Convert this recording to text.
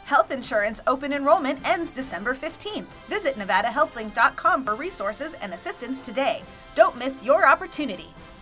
Health insurance open enrollment ends December 15th. Visit NevadaHealthLink.com for resources and assistance today. Don't miss your opportunity.